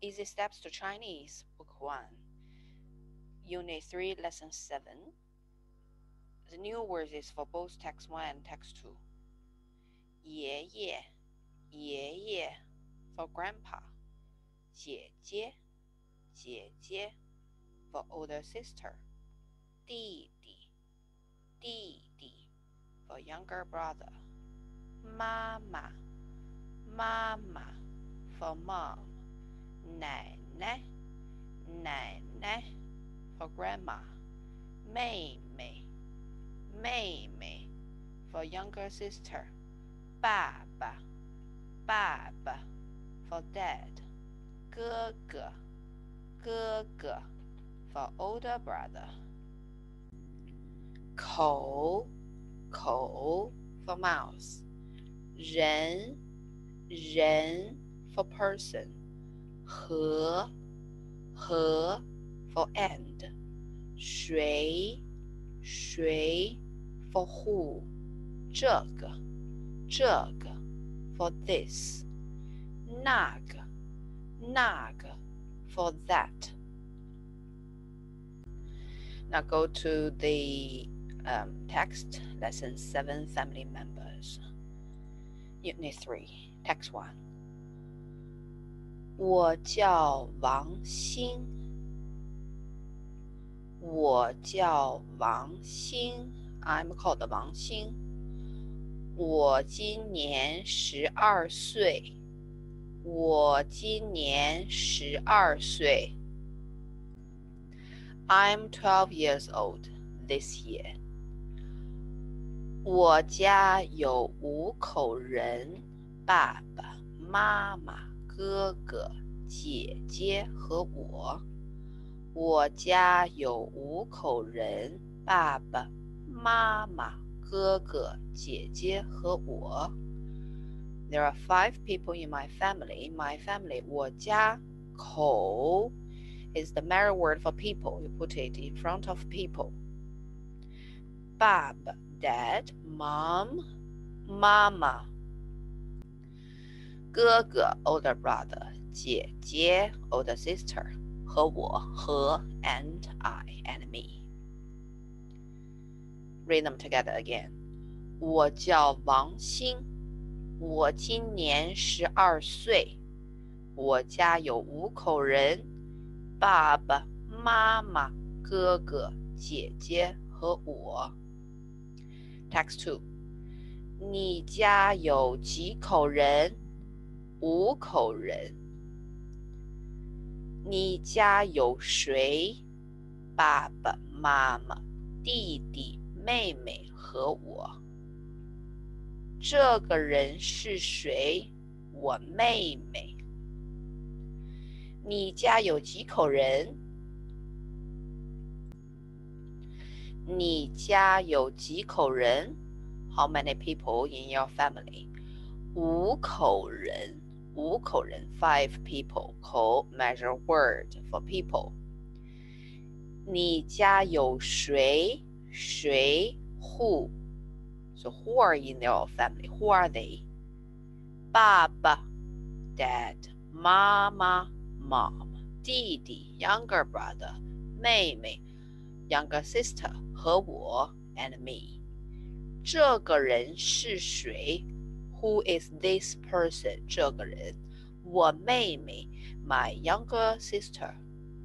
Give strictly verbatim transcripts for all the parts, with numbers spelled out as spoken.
Easy Steps to Chinese, Book one, Unit three, Lesson seven. The new words is for both Text one and Text two. 爷爷,爷爷 for grandpa. 姐姐,姐姐 for older sister. 弟弟,弟弟 for younger brother. 妈妈,妈妈 for mom. 奶奶,奶奶 for grandma. 妹妹,妹妹 for younger sister. 爸爸,爸爸 for dad. 哥哥,哥哥 for older brother. 口,口 for mouth. 人,人 for person. 和,和 for end. 谁,谁 for who. 这个,这个 for this. 那个,那个 for that. Now go to the um, text, Lesson seven, Family Members. Unit three, Text one. 我叫王鑫，我叫王鑫 I'm called 王鑫。我今年十二岁，我今年十二岁。I'm twelve years old this year. 我家有五口人，爸爸妈妈哥哥姐姐和我。我家有五口人，爸爸妈妈哥哥姐姐和我。There are five people in my family. My family, 我家口 is the Mary word for people. You put it in front of people. 爸爸 dad, mom, 妈妈。哥哥 older brother, 姐姐 older sister, 和我和 and I and me. Read them together again. 我叫王鑫，我今年十二岁，我家有五口人，爸爸妈妈哥哥姐姐和我。Text two. 你家有几口人？五口人。你家有谁？爸爸妈妈弟弟妹妹和我。这个人是谁？我妹妹。你家有几口人？你家有几口人？ How many people in your family? 五口人，五口人 five people. 口 measure word for people. 你家有谁？谁 who? So who are in your family? Who are they? 爸爸 dad, 妈妈 mom, 弟弟 younger brother, 妹妹 younger sister 和我 and me. 这个人是谁？ Who is this person? 这个人。我妹妹 my younger sister.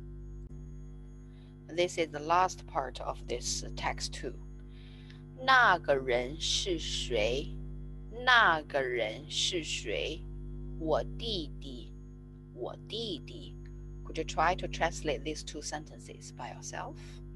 This is the last part of this text too. 那个人是谁？那个人是谁？我弟弟，我弟弟。Could you try to translate these two sentences by yourself?